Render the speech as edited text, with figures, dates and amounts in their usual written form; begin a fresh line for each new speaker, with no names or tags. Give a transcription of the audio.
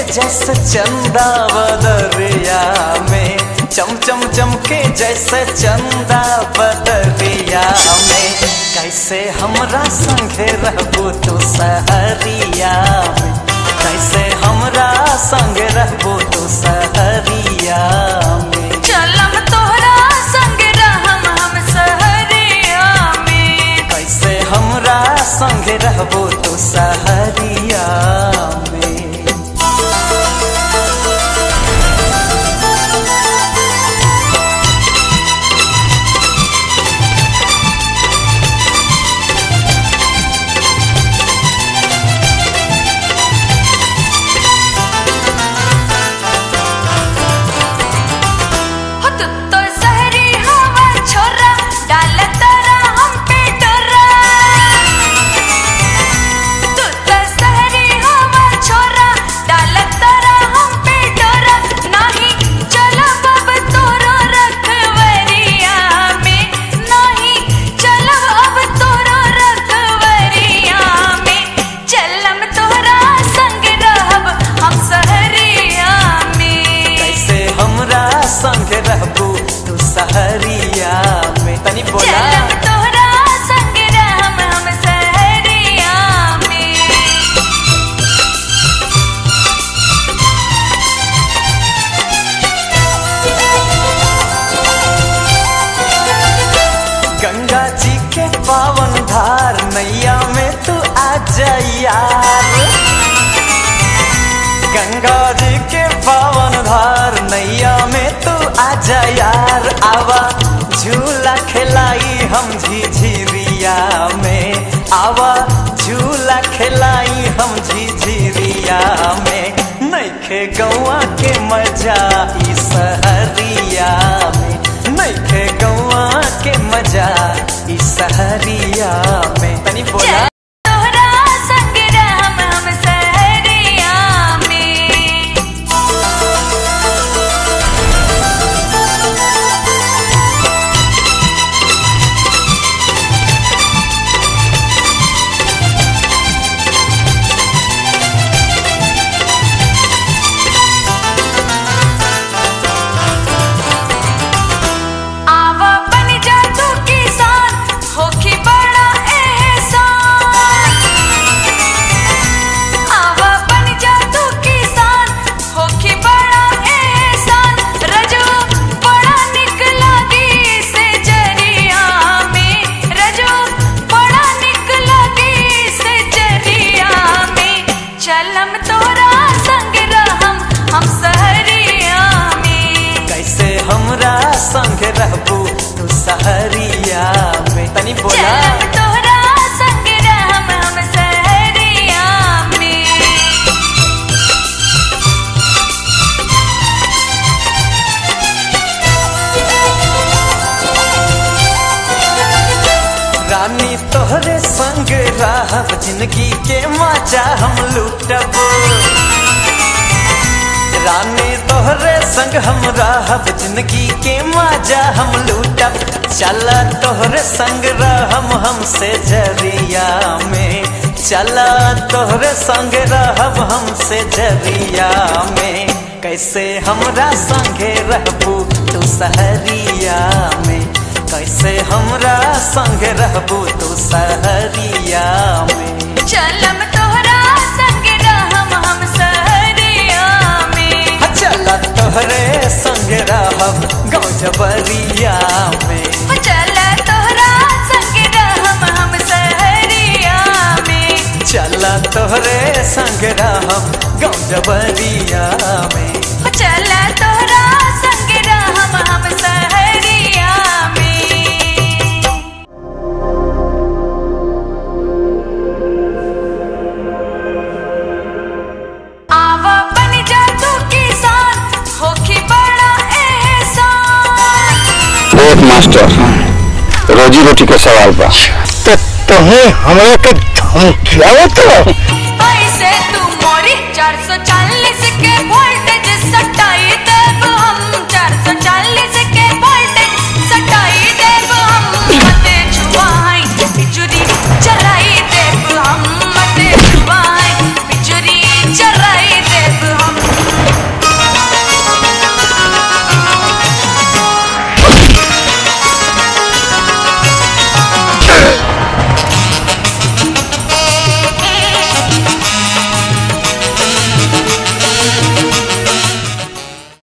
जैसे चंदा बदरिया में, चम चम चमके जैसे चंदा बदरिया में। कैसे हमरा संगे रहबू तू सहरिया में, कैसे हमरा संगे रहबू तू सहरिया में।
चलम तोहरा संग रहम हम सहरिया में,
कैसे हमरा संगे रहबू तू सहरिया में। संगे रहबू तू सहरिया में, तनी बोला।
चलम तोहरा संग रहम हम सहरिया में।
गंगा जी के पावन धार नैया में तू आ जाइया, गंगा जी के पावन धार नैया में तू आजा यार। आवा झूला खिलाई हम झिझिरिया में, आवा झूला खिलाई हम झिझिरिया में। नइखे गौआ के मजा ई सहरिया में, नइखे गौआ के मजा ई सहरिया में, तनी बोला।
चलम तोहरा संग रहम हम सहरिया में,
कैसे हमरा संग रहबू तू सहरिया में, तनी बोला।
चलम तोहरा संग रहम हम सहरिया में। रानी तोहरे संग रहब जिंदगी के मजा हम लूटब, रानी तोहरे संग हम रहब जिंदगी के मजा हम लूटब। चला तोहरे संग रहम हमसे जरिया में, चला तोहरे संग रहब हमसे जरिया में। कैसे हमरा संगे रहबू तू सहरिया में, कैसे हमरा संग रहबू तू सहरिया में। चलम तोहरा संग रहम हम सहरिया में,
चला तोहरे संग रहब गाँव जबरिया में।
चला तोहरा संग रहम हम सहरिया में,
चला तोहरे संग रहब गाँव जबरिया में।
चला तोहरा संग रहम हम सहरिया में। आवा बन जा तू किसान, होखी बड़ा एहसान।
बहुत मास्टर रोजी रोटी के सवाल पर
तो तुम्हें हमारे के धमकियावत हो।